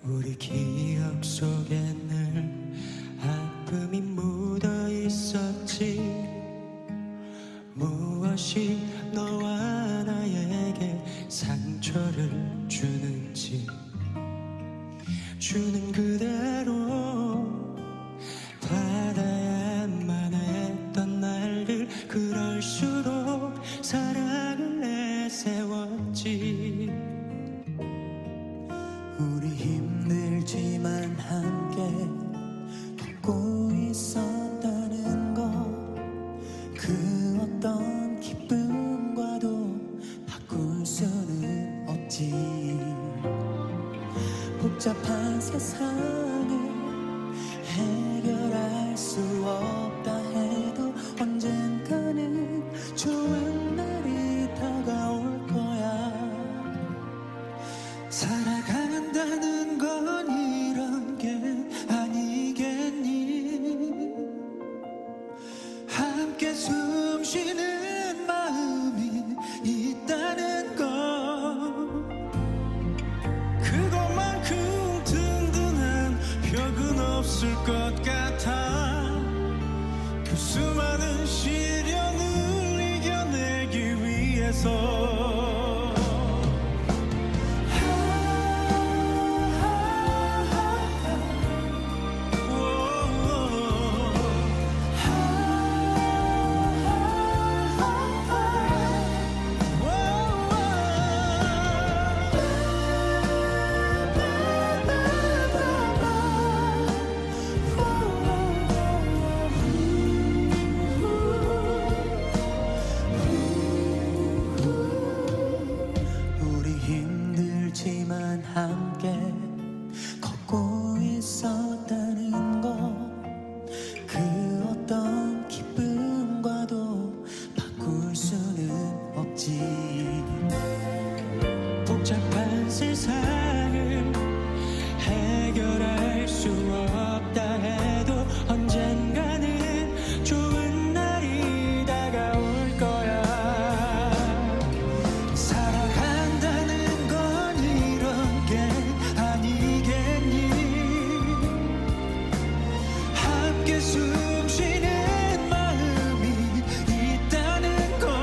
우리 기억 속에 늘 아픔이 묻어 있었지. 무엇이 너와 나에게 상처를 주는지 주는 그대로 받아야만 했던 날들, 그럴수록 사랑을 내세웠지. 우리 힘들지만 함께 걷고 있었다는 것, 그 어떤 기쁨과도 바꿀 수는 없지. 복잡한 세상을 해결할 수 없다 해도 언젠가는 좋은 날이 다가올 거야. 살아간다는 건 이런 게 아니겠니? 함께 숨 쉬는 마음이 있다는 것, 그것만큼 든든한 벽은 없을 것 같아. 그 수많은 시련을 이겨내기 위해서 함께 걷고 있었다는 것, 그 어떤 기쁨과도 바꿀 수는 없지. 복잡한 세상을 해결할 수 없다 해도 언젠가는 좋은 날이 다가올 거야. 살아간다는 건 이런 게 아니겠니? 함께 숨 쉬는 마음이 있다는 것,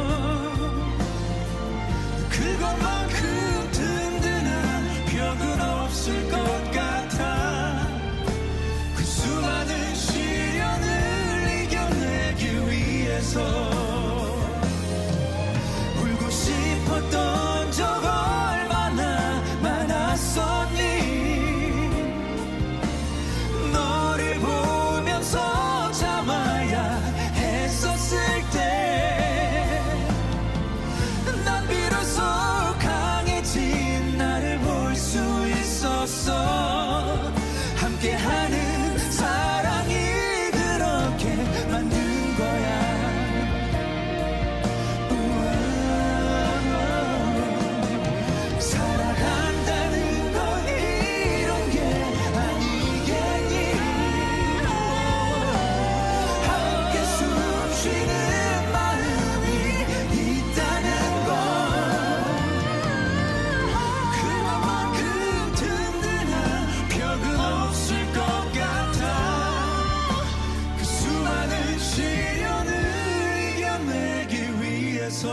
그것만큼 든든한 벽은 없을 것 같아. 그 수많은 시련을 이겨내기 위해서 울고 싶었던 적 얼마나 많았었니? 너를 보면서 참아야 했었을 때 난 비로소 강해진 나를 볼 수 있었어. 함께하는 사랑이 그렇게 만든 거야. 살아간다는 건 이런 게 아니겠니? 함께 숨 쉬는 마음이 있다는 것, 그만큼 든든한 벽은 없을 것 같아. 그 수많은 시련을 이겨내기 위해서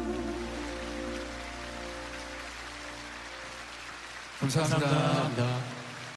감사합니다. 감사합니다.